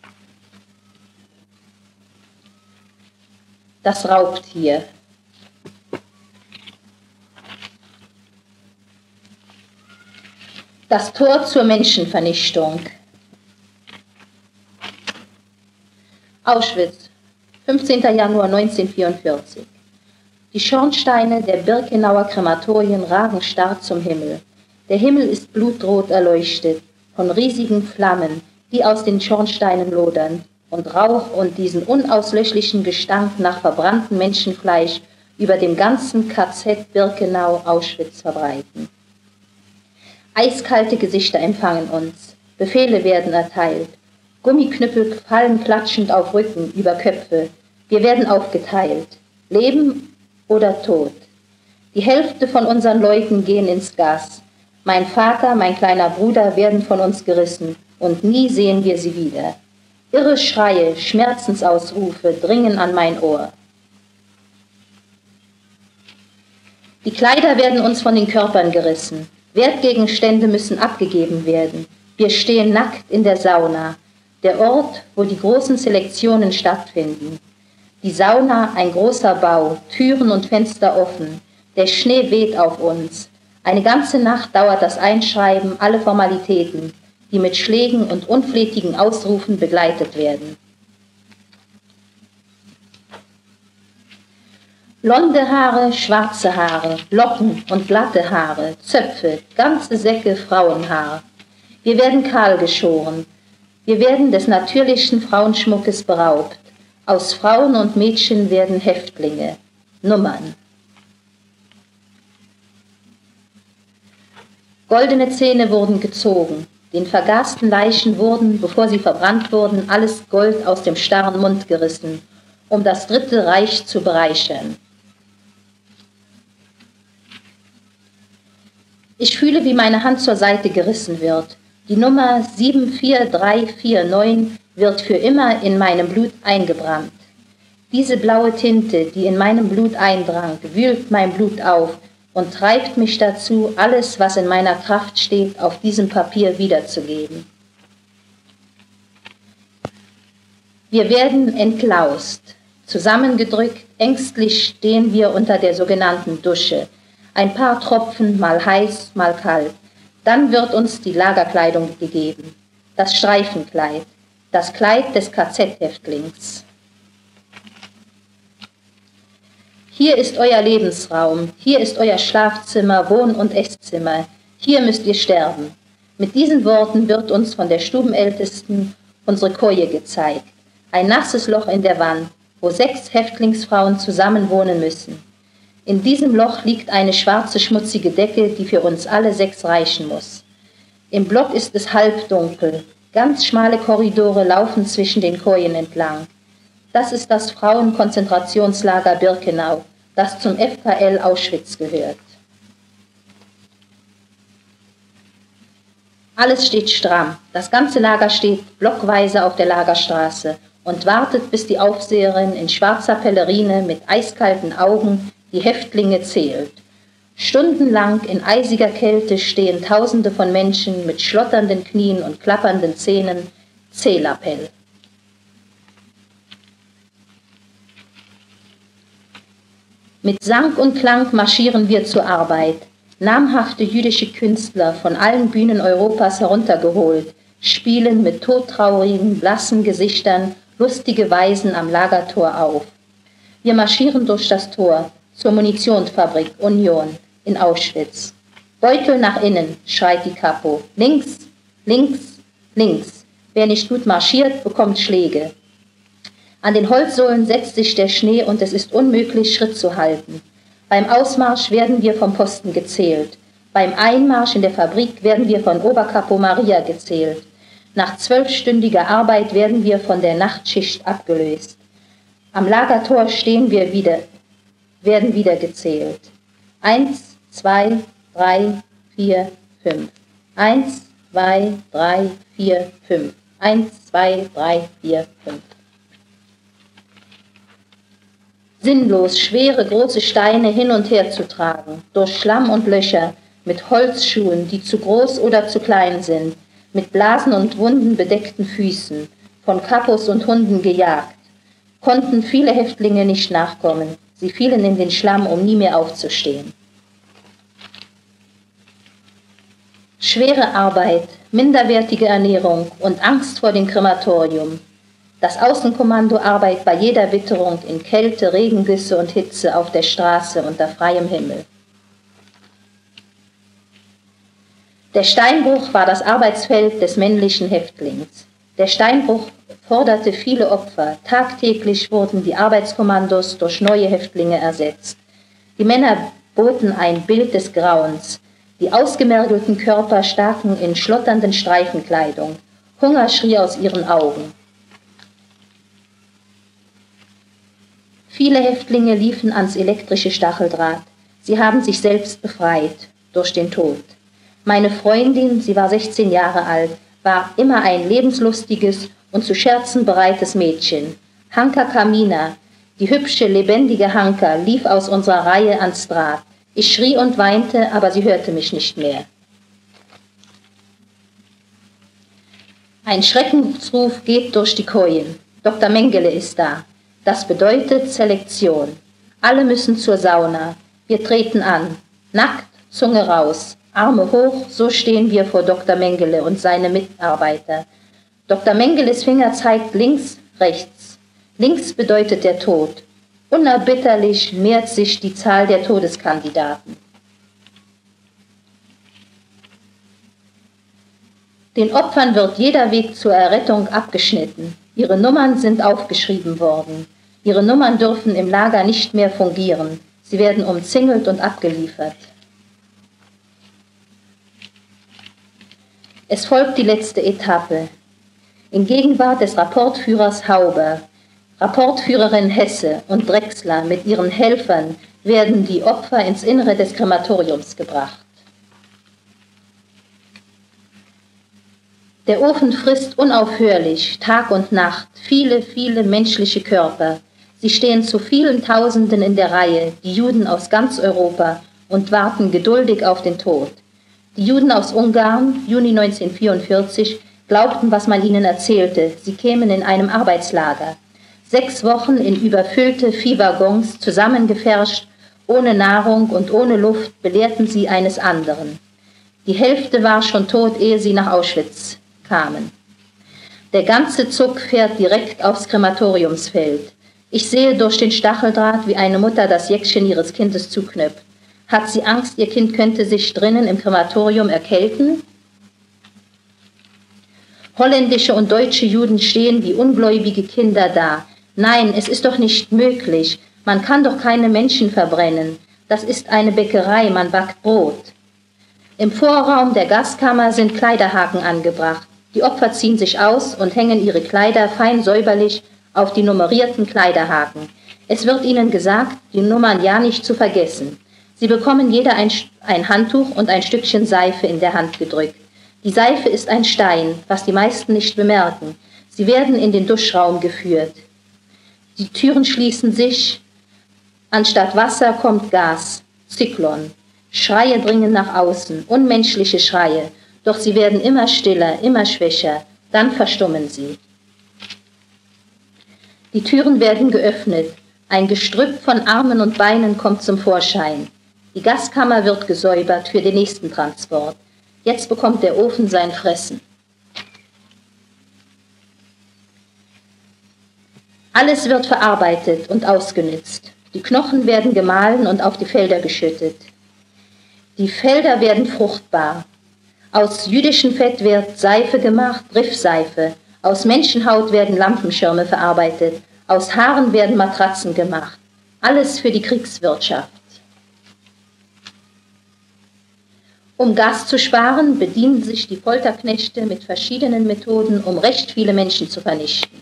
Das Raubtier. Das Tor zur Menschenvernichtung. Auschwitz, fünfzehnter Januar neunzehnhundertvierundvierzig. Die Schornsteine der Birkenauer Krematorien ragen starr zum Himmel. Der Himmel ist blutrot erleuchtet von riesigen Flammen, die aus den Schornsteinen lodern und Rauch und diesen unauslöschlichen Gestank nach verbranntem Menschenfleisch über dem ganzen K Z Birkenau Auschwitz verbreiten. Eiskalte Gesichter empfangen uns, Befehle werden erteilt, Gummiknüppel fallen klatschend auf Rücken, über Köpfe, wir werden aufgeteilt, Leben oder Tod. Die Hälfte von unseren Leuten gehen ins Gas, mein Vater, mein kleiner Bruder werden von uns gerissen und nie sehen wir sie wieder. Irre Schreie, Schmerzensausrufe dringen an mein Ohr. Die Kleider werden uns von den Körpern gerissen. Wertgegenstände müssen abgegeben werden. Wir stehen nackt in der Sauna, der Ort, wo die großen Selektionen stattfinden. Die Sauna, ein großer Bau, Türen und Fenster offen. Der Schnee weht auf uns. Eine ganze Nacht dauert das Einschreiben, alle Formalitäten, die mit Schlägen und unflätigen Ausrufen begleitet werden. Blonde Haare, schwarze Haare, Locken und glatte Haare, Zöpfe, ganze Säcke Frauenhaar. Wir werden kahl geschoren. Wir werden des natürlichen Frauenschmuckes beraubt. Aus Frauen und Mädchen werden Häftlinge, Nummern. Goldene Zähne wurden gezogen. Den vergasten Leichen wurden, bevor sie verbrannt wurden, alles Gold aus dem starren Mund gerissen, um das Dritte Reich zu bereichern. Ich fühle, wie meine Hand zur Seite gerissen wird. Die Nummer sieben vier drei vier neun wird für immer in meinem Blut eingebrannt. Diese blaue Tinte, die in meinem Blut eindrang, wühlt mein Blut auf und treibt mich dazu, alles, was in meiner Kraft steht, auf diesem Papier wiederzugeben. Wir werden entlaust. Zusammengedrückt, ängstlich stehen wir unter der sogenannten Dusche. Ein paar Tropfen, mal heiß, mal kalt. Dann wird uns die Lagerkleidung gegeben. Das Streifenkleid, das Kleid des K Z-Häftlings. Hier ist euer Lebensraum, hier ist euer Schlafzimmer, Wohn- und Esszimmer. Hier müsst ihr sterben. Mit diesen Worten wird uns von der Stubenältesten unsere Koje gezeigt. Ein nasses Loch in der Wand, wo sechs Häftlingsfrauen zusammen wohnen müssen. In diesem Loch liegt eine schwarze, schmutzige Decke, die für uns alle sechs reichen muss. Im Block ist es halbdunkel. Ganz schmale Korridore laufen zwischen den Kojen entlang. Das ist das Frauenkonzentrationslager Birkenau, das zum F K L Auschwitz gehört. Alles steht stramm. Das ganze Lager steht blockweise auf der Lagerstraße und wartet, bis die Aufseherin in schwarzer Pellerine mit eiskalten Augen die Häftlinge zählt. Stundenlang in eisiger Kälte stehen Tausende von Menschen mit schlotternden Knien und klappernden Zähnen. Zählappell. Mit Sang und Klang marschieren wir zur Arbeit. Namhafte jüdische Künstler von allen Bühnen Europas heruntergeholt, spielen mit todtraurigen, blassen Gesichtern lustige Weisen am Lagertor auf. Wir marschieren durch das Tor zur Munitionsfabrik Union in Auschwitz. Beutel nach innen, schreit die Kapo. Links, links, links. Wer nicht gut marschiert, bekommt Schläge. An den Holzsohlen setzt sich der Schnee und es ist unmöglich, Schritt zu halten. Beim Ausmarsch werden wir vom Posten gezählt. Beim Einmarsch in der Fabrik werden wir von Oberkapo Maria gezählt. Nach zwölfstündiger Arbeit werden wir von der Nachtschicht abgelöst. Am Lagertor stehen wir wieder, werden wieder gezählt. Eins, zwei, drei, vier, fünf. Eins, zwei, drei, vier, fünf. Eins, zwei, drei, vier, fünf. Sinnlos, schwere, große Steine hin und her zu tragen, durch Schlamm und Löcher, mit Holzschuhen, die zu groß oder zu klein sind, mit Blasen und Wunden bedeckten Füßen, von Kapos und Hunden gejagt, konnten viele Häftlinge nicht nachkommen. Sie fielen in den Schlamm, um nie mehr aufzustehen. Schwere Arbeit, minderwertige Ernährung und Angst vor dem Krematorium. Das Außenkommando arbeitet bei jeder Witterung in Kälte, Regengüsse und Hitze auf der Straße unter freiem Himmel. Der Steinbruch war das Arbeitsfeld des männlichen Häftlings. Der Steinbruch forderte viele Opfer. Tagtäglich wurden die Arbeitskommandos durch neue Häftlinge ersetzt. Die Männer boten ein Bild des Grauens. Die ausgemergelten Körper staken in schlotternden Streifenkleidung. Hunger schrie aus ihren Augen. Viele Häftlinge liefen ans elektrische Stacheldraht. Sie haben sich selbst befreit durch den Tod. Meine Freundin, sie war sechzehn Jahre alt, war immer ein lebenslustiges und zu Scherzen bereites Mädchen. Hanka Kamina, die hübsche, lebendige Hanka, lief aus unserer Reihe ans Draht. Ich schrie und weinte, aber sie hörte mich nicht mehr. Ein Schreckensruf geht durch die Kojen. Doktor Mengele ist da. Das bedeutet Selektion. Alle müssen zur Sauna. Wir treten an. Nackt, Zunge raus, Arme hoch, so stehen wir vor Doktor Mengele und seine Mitarbeiter. Doktor Mengeles Finger zeigt links, rechts. Links bedeutet der Tod. Unerbitterlich mehrt sich die Zahl der Todeskandidaten. Den Opfern wird jeder Weg zur Errettung abgeschnitten. Ihre Nummern sind aufgeschrieben worden. Ihre Nummern dürfen im Lager nicht mehr fungieren. Sie werden umzingelt und abgeliefert. Es folgt die letzte Etappe. In Gegenwart des Rapportführers Hauber, Rapportführerin Hesse und Drechsler mit ihren Helfern werden die Opfer ins Innere des Krematoriums gebracht. Der Ofen frisst unaufhörlich, Tag und Nacht, viele, viele menschliche Körper. Sie stehen zu vielen Tausenden in der Reihe, die Juden aus ganz Europa, und warten geduldig auf den Tod. Die Juden aus Ungarn, Juni neunzehnhundertvierundvierzig, glaubten, was man ihnen erzählte. Sie kämen in einem Arbeitslager. Sechs Wochen in überfüllte Viehwaggons, zusammengepfercht, ohne Nahrung und ohne Luft, belehrten sie eines anderen. Die Hälfte war schon tot, ehe sie nach Auschwitz kamen. Der ganze Zug fährt direkt aufs Krematoriumsfeld. Ich sehe durch den Stacheldraht, wie eine Mutter das Jäckchen ihres Kindes zuknöpft. Hat sie Angst, ihr Kind könnte sich drinnen im Krematorium erkälten? Holländische und deutsche Juden stehen wie ungläubige Kinder da. Nein, es ist doch nicht möglich. Man kann doch keine Menschen verbrennen. Das ist eine Bäckerei, man backt Brot. Im Vorraum der Gaskammer sind Kleiderhaken angebracht. Die Opfer ziehen sich aus und hängen ihre Kleider fein säuberlich auf die nummerierten Kleiderhaken. Es wird ihnen gesagt, die Nummern ja nicht zu vergessen. Sie bekommen jeder ein, ein Handtuch und ein Stückchen Seife in der Hand gedrückt. Die Seife ist ein Stein, was die meisten nicht bemerken. Sie werden in den Duschraum geführt. Die Türen schließen sich. Anstatt Wasser kommt Gas, Zyklon. Schreie dringen nach außen, unmenschliche Schreie. Doch sie werden immer stiller, immer schwächer. Dann verstummen sie. Die Türen werden geöffnet. Ein Gestrüpp von Armen und Beinen kommt zum Vorschein. Die Gaskammer wird gesäubert für den nächsten Transport. Jetzt bekommt der Ofen sein Fressen. Alles wird verarbeitet und ausgenützt. Die Knochen werden gemahlen und auf die Felder geschüttet. Die Felder werden fruchtbar. Aus jüdischem Fett wird Seife gemacht, Riffseife. Aus Menschenhaut werden Lampenschirme verarbeitet. Aus Haaren werden Matratzen gemacht. Alles für die Kriegswirtschaft. Um Gas zu sparen, bedienen sich die Folterknechte mit verschiedenen Methoden, um recht viele Menschen zu vernichten.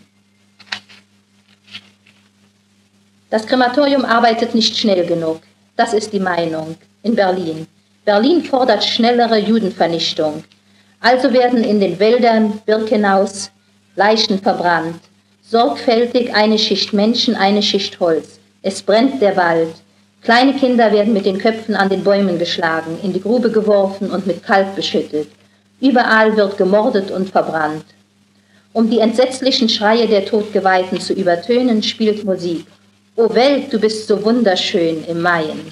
Das Krematorium arbeitet nicht schnell genug. Das ist die Meinung in Berlin. Berlin fordert schnellere Judenvernichtung. Also werden in den Wäldern Birkenaus Leichen verbrannt. Sorgfältig eine Schicht Menschen, eine Schicht Holz. Es brennt der Wald. Kleine Kinder werden mit den Köpfen an den Bäumen geschlagen, in die Grube geworfen und mit Kalk beschüttet. Überall wird gemordet und verbrannt. Um die entsetzlichen Schreie der Todgeweihten zu übertönen, spielt Musik. O Welt, du bist so wunderschön im Maien.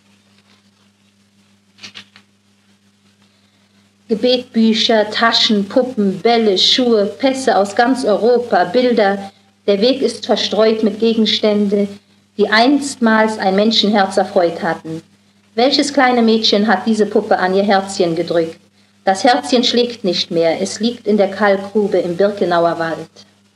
Gebetbücher, Taschen, Puppen, Bälle, Schuhe, Pässe aus ganz Europa, Bilder. Der Weg ist verstreut mit Gegenständen, die einstmals ein Menschenherz erfreut hatten. Welches kleine Mädchen hat diese Puppe an ihr Herzchen gedrückt? Das Herzchen schlägt nicht mehr, es liegt in der Kalkgrube im Birkenauer Wald.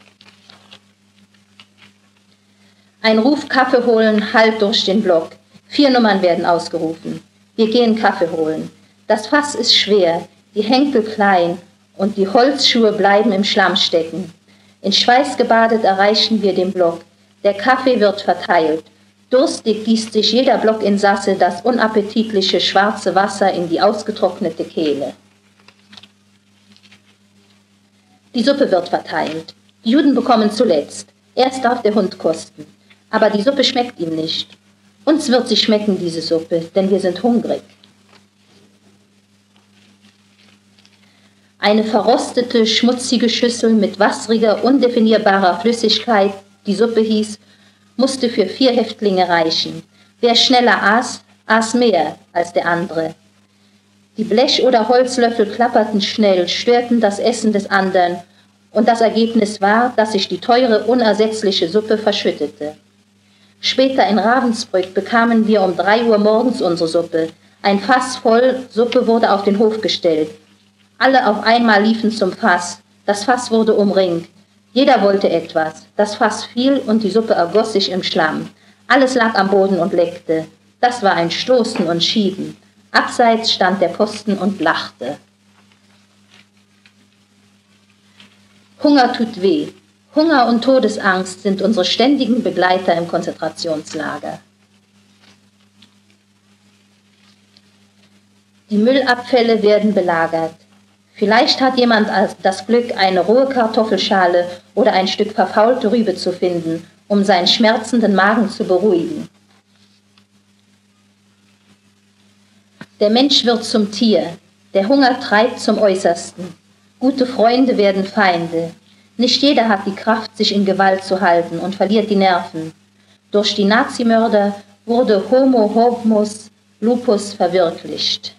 Ein Ruf Kaffee holen hallt durch den Block. Vier Nummern werden ausgerufen. Wir gehen Kaffee holen. Das Fass ist schwer, die Henkel klein und die Holzschuhe bleiben im Schlamm stecken. In Schweiß gebadet erreichen wir den Block. Der Kaffee wird verteilt. Durstig gießt sich jeder Blockinsasse das unappetitliche schwarze Wasser in die ausgetrocknete Kehle. Die Suppe wird verteilt. Die Juden bekommen zuletzt. Erst darf der Hund kosten. Aber die Suppe schmeckt ihm nicht. Uns wird sie schmecken, diese Suppe, denn wir sind hungrig. Eine verrostete, schmutzige Schüssel mit wassriger, undefinierbarer Flüssigkeit, die Suppe hieß, musste für vier Häftlinge reichen. Wer schneller aß, aß mehr als der andere. Die Blech- oder Holzlöffel klapperten schnell, störten das Essen des anderen, und das Ergebnis war, dass sich die teure, unersetzliche Suppe verschüttete. Später in Ravensbrück bekamen wir um drei Uhr morgens unsere Suppe. Ein Fass voll Suppe wurde auf den Hof gestellt. Alle auf einmal liefen zum Fass. Das Fass wurde umringt. Jeder wollte etwas. Das Fass fiel und die Suppe ergoss sich im Schlamm. Alles lag am Boden und leckte. Das war ein Stoßen und Schieben. Abseits stand der Posten und lachte. Hunger tut weh. Hunger und Todesangst sind unsere ständigen Begleiter im Konzentrationslager. Die Müllabfälle werden belagert. Vielleicht hat jemand das Glück, eine rohe Kartoffelschale oder ein Stück verfaulte Rübe zu finden, um seinen schmerzenden Magen zu beruhigen. Der Mensch wird zum Tier, der Hunger treibt zum Äußersten. Gute Freunde werden Feinde. Nicht jeder hat die Kraft, sich in Gewalt zu halten und verliert die Nerven. Durch die Nazimörder wurde Homo homus lupus verwirklicht.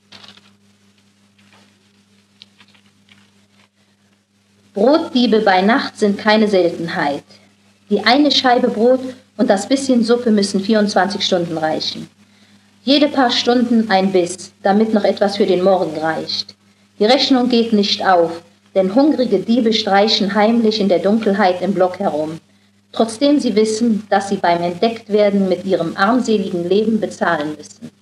Brotdiebe bei Nacht sind keine Seltenheit. Die eine Scheibe Brot und das bisschen Suppe müssen vierundzwanzig Stunden reichen. Jede paar Stunden ein Biss, damit noch etwas für den Morgen reicht. Die Rechnung geht nicht auf, denn hungrige Diebe streichen heimlich in der Dunkelheit im Block herum, trotzdem sie wissen, dass sie beim Entdecktwerden mit ihrem armseligen Leben bezahlen müssen.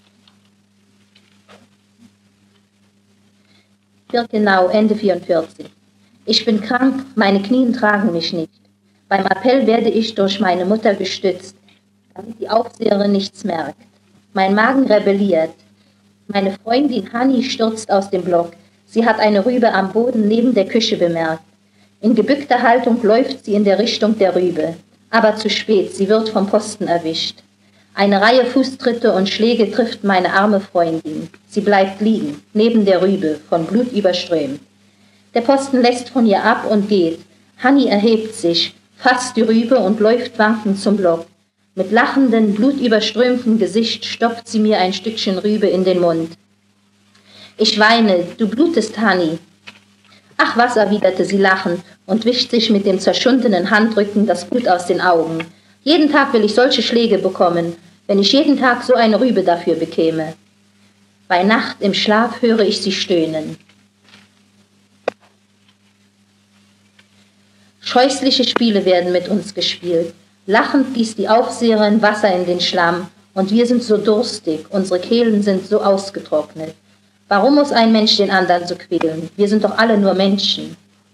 Birkenau, Ende vierundvierzig. Ich bin krank, meine Knien tragen mich nicht. Beim Appell werde ich durch meine Mutter gestützt, damit die Aufseherin nichts merkt. Mein Magen rebelliert. Meine Freundin Hanni stürzt aus dem Block. Sie hat eine Rübe am Boden neben der Küche bemerkt. In gebückter Haltung läuft sie in der Richtung der Rübe. Aber zu spät, sie wird vom Posten erwischt. Eine Reihe Fußtritte und Schläge trifft meine arme Freundin. Sie bleibt liegen, neben der Rübe, von Blut überströmt. Der Posten lässt von ihr ab und geht. Hanni erhebt sich, fasst die Rübe und läuft wankend zum Block. Mit lachendem, blutüberströmtem Gesicht stopft sie mir ein Stückchen Rübe in den Mund. Ich weine, du blutest, Hanni. Ach was, erwiderte sie lachend und wischt sich mit dem zerschundenen Handrücken das Blut aus den Augen. Jeden Tag will ich solche Schläge bekommen, wenn ich jeden Tag so eine Rübe dafür bekäme. Bei Nacht im Schlaf höre ich sie stöhnen. Scheußliche Spiele werden mit uns gespielt. Lachend gießt die Aufseherin Wasser in den Schlamm und wir sind so durstig, unsere Kehlen sind so ausgetrocknet. Warum muss ein Mensch den anderen so quälen? Wir sind doch alle nur Menschen.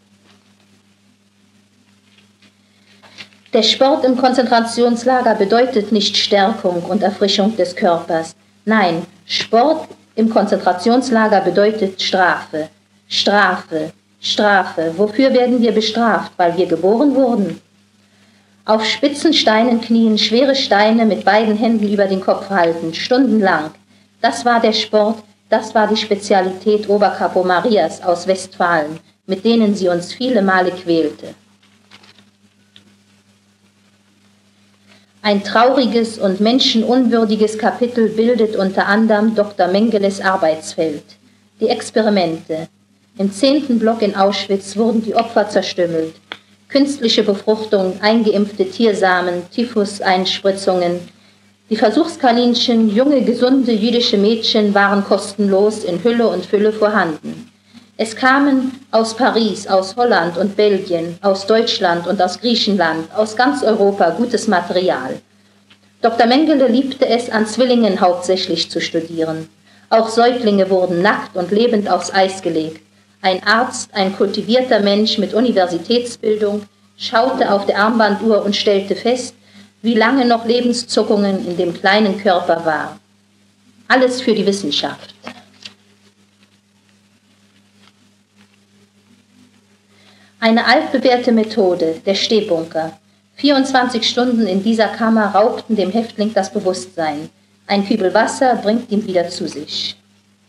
Der Sport im Konzentrationslager bedeutet nicht Stärkung und Erfrischung des Körpers. Nein, Sport im Konzentrationslager bedeutet Strafe. Strafe, Strafe. Wofür werden wir bestraft? Weil wir geboren wurden? Auf spitzen Steinen knien, schwere Steine mit beiden Händen über den Kopf halten, stundenlang. Das war der Sport, das war die Spezialität Oberkapo Marias aus Westfalen, mit denen sie uns viele Male quälte. Ein trauriges und menschenunwürdiges Kapitel bildet unter anderem Doktor Mengeles Arbeitsfeld. Die Experimente. Im zehnten Block in Auschwitz wurden die Opfer zerstümmelt. Künstliche Befruchtung, eingeimpfte Tiersamen, Typhus-Einspritzungen. Die Versuchskaninchen, junge, gesunde jüdische Mädchen waren kostenlos in Hülle und Fülle vorhanden. Es kamen aus Paris, aus Holland und Belgien, aus Deutschland und aus Griechenland, aus ganz Europa gutes Material. Doktor Mengele liebte es, an Zwillingen hauptsächlich zu studieren. Auch Säuglinge wurden nackt und lebend aufs Eis gelegt. Ein Arzt, ein kultivierter Mensch mit Universitätsbildung, schaute auf der Armbanduhr und stellte fest, wie lange noch Lebenszuckungen in dem kleinen Körper war. Alles für die Wissenschaft. Eine altbewährte Methode, der Stehbunker. vierundzwanzig Stunden in dieser Kammer raubten dem Häftling das Bewusstsein. Ein Kübel Wasser bringt ihn wieder zu sich.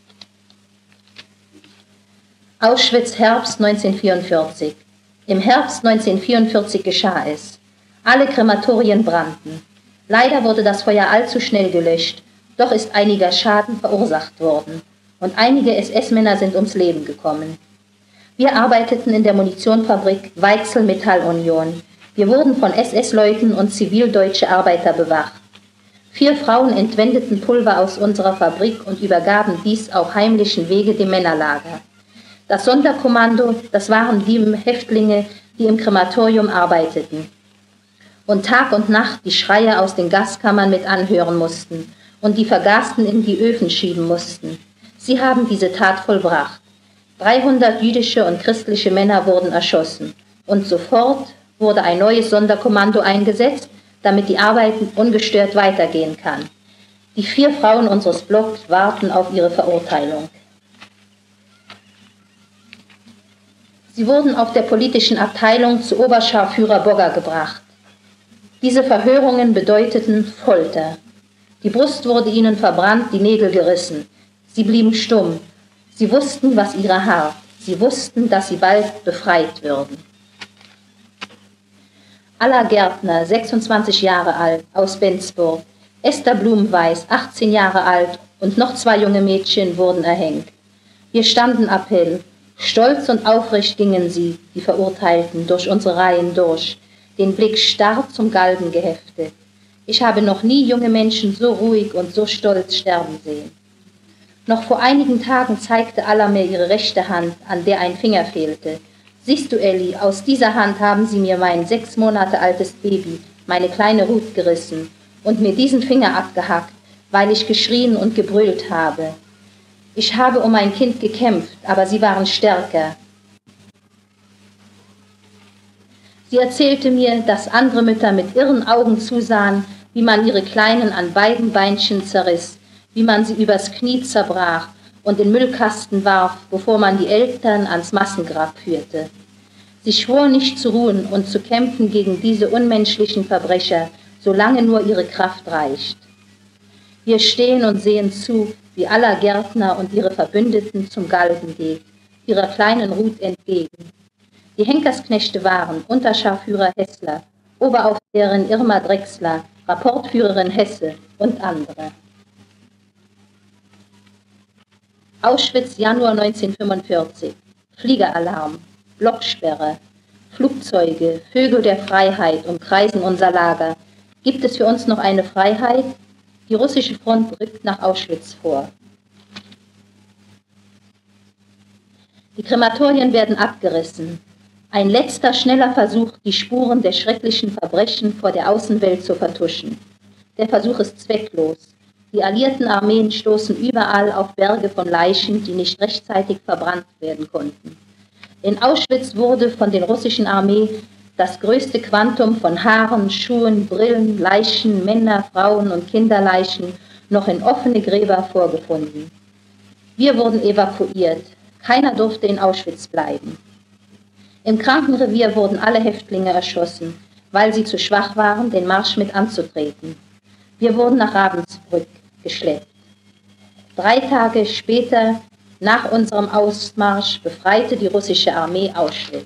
Auschwitz, Herbst neunzehnhundertvierundvierzig. Im Herbst neunzehnhundertvierundvierzig geschah es. Alle Krematorien brannten. Leider wurde das Feuer allzu schnell gelöscht, doch ist einiger Schaden verursacht worden und einige S S-Männer sind ums Leben gekommen. Wir arbeiteten in der Munitionfabrik Weichsel Metallunion. Wir wurden von S S-Leuten und zivildeutsche Arbeiter bewacht. Vier Frauen entwendeten Pulver aus unserer Fabrik und übergaben dies auf heimlichen Wege dem Männerlager. Das Sonderkommando, das waren die Häftlinge, die im Krematorium arbeiteten und Tag und Nacht die Schreie aus den Gaskammern mit anhören mussten und die Vergasten in die Öfen schieben mussten. Sie haben diese Tat vollbracht. dreihundert jüdische und christliche Männer wurden erschossen und sofort wurde ein neues Sonderkommando eingesetzt, damit die Arbeit ungestört weitergehen kann. Die vier Frauen unseres Blocks warten auf ihre Verurteilung. Sie wurden auf der politischen Abteilung zu Oberscharführer Bogger gebracht. Diese Verhörungen bedeuteten Folter. Die Brust wurde ihnen verbrannt, die Nägel gerissen. Sie blieben stumm. Sie wussten, was ihre harrt. Sie wussten, dass sie bald befreit würden. Alla Gärtner, sechsundzwanzig Jahre alt, aus Benzburg. Esther Blumenweiß, achtzehn Jahre alt, und noch zwei junge Mädchen wurden erhängt. Wir standen Appell. Stolz und aufrecht gingen sie, die Verurteilten, durch unsere Reihen durch, den Blick starr zum Galgen geheftet. Ich habe noch nie junge Menschen so ruhig und so stolz sterben sehen. Noch vor einigen Tagen zeigte Alla mir ihre rechte Hand, an der ein Finger fehlte. Siehst du, Elli, aus dieser Hand haben sie mir mein sechs Monate altes Baby, meine kleine Ruth, gerissen und mir diesen Finger abgehackt, weil ich geschrien und gebrüllt habe. Ich habe um mein Kind gekämpft, aber sie waren stärker. Sie erzählte mir, dass andere Mütter mit irren Augen zusahen, wie man ihre Kleinen an beiden Beinchen zerriss, wie man sie übers Knie zerbrach und in Müllkasten warf, bevor man die Eltern ans Massengrab führte. Sie schwor nicht zu ruhen und zu kämpfen gegen diese unmenschlichen Verbrecher, solange nur ihre Kraft reicht. Wir stehen und sehen zu, wie Alla Gärtner und ihre Verbündeten zum Galgen geht, ihrer kleinen Ruth entgegen. Die Henkersknechte waren Unterscharführer Hessler, Oberaufseherin Irma Drechsler, Rapportführerin Hesse und andere. Auschwitz, Januar neunzehnhundertfünfundvierzig. Fliegeralarm, Blocksperre, Flugzeuge, Vögel der Freiheit umkreisen unser Lager. Gibt es für uns noch eine Freiheit? Die russische Front rückt nach Auschwitz vor. Die Krematorien werden abgerissen. Ein letzter, schneller Versuch, die Spuren der schrecklichen Verbrechen vor der Außenwelt zu vertuschen. Der Versuch ist zwecklos. Die alliierten Armeen stoßen überall auf Berge von Leichen, die nicht rechtzeitig verbrannt werden konnten. In Auschwitz wurde von der russischen Armee das größte Quantum von Haaren, Schuhen, Brillen, Leichen, Männer, Frauen und Kinderleichen noch in offene Gräber vorgefunden. Wir wurden evakuiert. Keiner durfte in Auschwitz bleiben. Im Krankenrevier wurden alle Häftlinge erschossen, weil sie zu schwach waren, den Marsch mit anzutreten. Wir wurden nach Ravensbrück geschleppt. Drei Tage später, nach unserem Ausmarsch, befreite die russische Armee Auschwitz.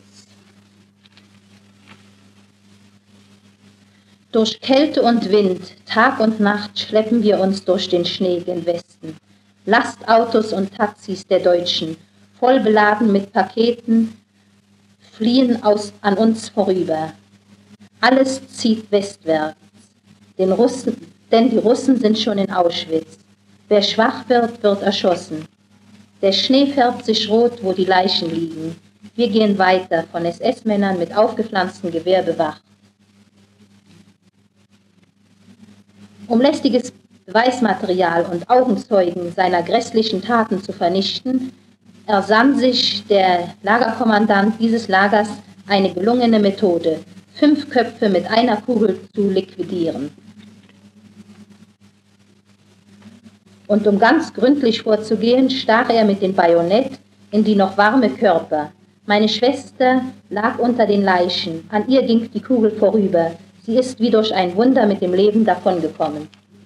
Durch Kälte und Wind, Tag und Nacht schleppen wir uns durch den Schnee gen Westen. Lastautos und Taxis der Deutschen, voll beladen mit Paketen, fliehen aus, an uns vorüber. Alles zieht westwärts. Den Russen, denn die Russen sind schon in Auschwitz. Wer schwach wird, wird erschossen. Der Schnee färbt sich rot, wo die Leichen liegen. Wir gehen weiter, von S S-Männern mit aufgepflanztem Gewehr bewacht. Um lästiges Beweismaterial und Augenzeugen seiner grässlichen Taten zu vernichten, ersann sich der Lagerkommandant dieses Lagers eine gelungene Methode, fünf Köpfe mit einer Kugel zu liquidieren. Und um ganz gründlich vorzugehen, stach er mit dem Bajonett in die noch warme Körper. Meine Schwester lag unter den Leichen, an ihr ging die Kugel vorüber. Sie ist wie durch ein Wunder mit dem Leben davongekommen.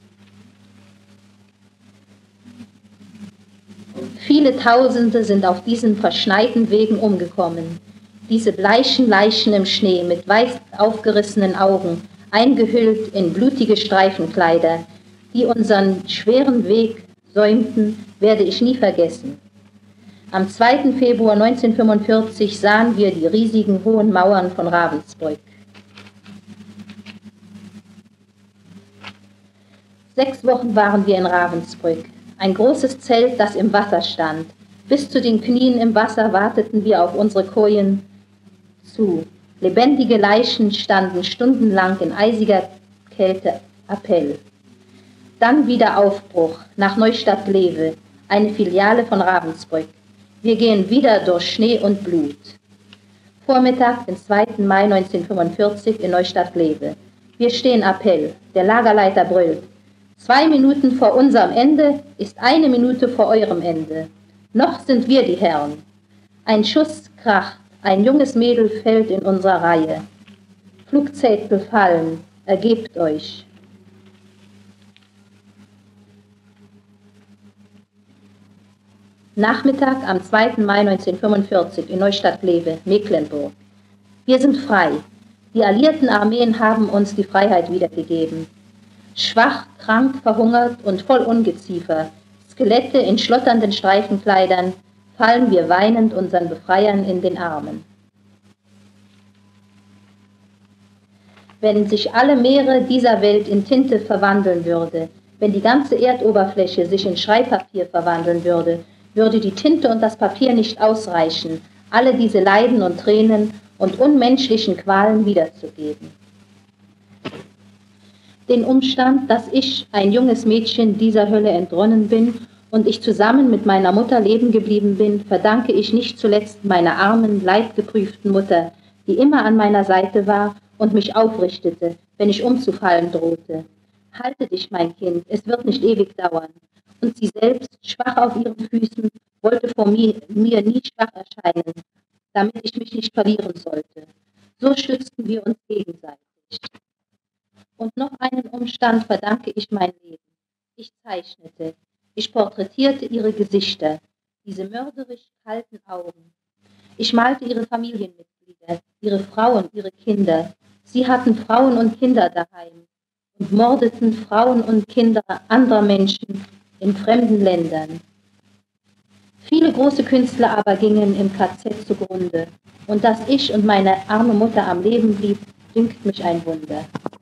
Viele Tausende sind auf diesen verschneiten Wegen umgekommen. Diese bleichen Leichen im Schnee mit weit aufgerissenen Augen, eingehüllt in blutige Streifenkleider, die unseren schweren Weg säumten, werde ich nie vergessen. Am zweiten Februar neunzehnhundertfünfundvierzig sahen wir die riesigen hohen Mauern von Ravensbrück. Sechs Wochen waren wir in Ravensbrück. Ein großes Zelt, das im Wasser stand. Bis zu den Knien im Wasser warteten wir auf unsere Kojen zu. Lebendige Leichen standen stundenlang in eisiger Kälte Appell. Dann wieder Aufbruch nach Neustadt-Glewe, eine Filiale von Ravensbrück. Wir gehen wieder durch Schnee und Blut. Vormittag, den zweiten Mai neunzehnhundertfünfundvierzig in Neustadt-Glewe. Wir stehen Appell. Der Lagerleiter brüllt. Zwei Minuten vor unserem Ende ist eine Minute vor eurem Ende. Noch sind wir die Herren. Ein Schuss kracht, ein junges Mädel fällt in unserer Reihe. Flugzeug fallen, ergebt euch. Nachmittag am zweiten Mai neunzehnhundertfünfundvierzig in Neustadt-Glewe, Mecklenburg. Wir sind frei. Die alliierten Armeen haben uns die Freiheit wiedergegeben. Schwach, krank, verhungert und voll Ungeziefer, Skelette in schlotternden Streifenkleidern, fallen wir weinend unseren Befreiern in den Armen. Wenn sich alle Meere dieser Welt in Tinte verwandeln würde, wenn die ganze Erdoberfläche sich in Schreibpapier verwandeln würde, würde die Tinte und das Papier nicht ausreichen, alle diese Leiden und Tränen und unmenschlichen Qualen wiederzugeben. Den Umstand, dass ich, ein junges Mädchen, dieser Hölle entronnen bin und ich zusammen mit meiner Mutter leben geblieben bin, verdanke ich nicht zuletzt meiner armen, leidgeprüften Mutter, die immer an meiner Seite war und mich aufrichtete, wenn ich umzufallen drohte. Halte dich, mein Kind, es wird nicht ewig dauern. Und sie selbst, schwach auf ihren Füßen, wollte vor mir, mir nie schwach erscheinen, damit ich mich nicht verlieren sollte. So stützten wir uns gegenseitig. Und noch einen Umstand verdanke ich mein Leben. Ich zeichnete, ich porträtierte ihre Gesichter, diese mörderisch kalten Augen. Ich malte ihre Familienmitglieder, ihre Frauen, ihre Kinder. Sie hatten Frauen und Kinder daheim. und mordeten Frauen und Kinder anderer Menschen in fremden Ländern. Viele große Künstler aber gingen im K Z zugrunde, und dass ich und meine arme Mutter am Leben blieb, dünkt mich ein Wunder.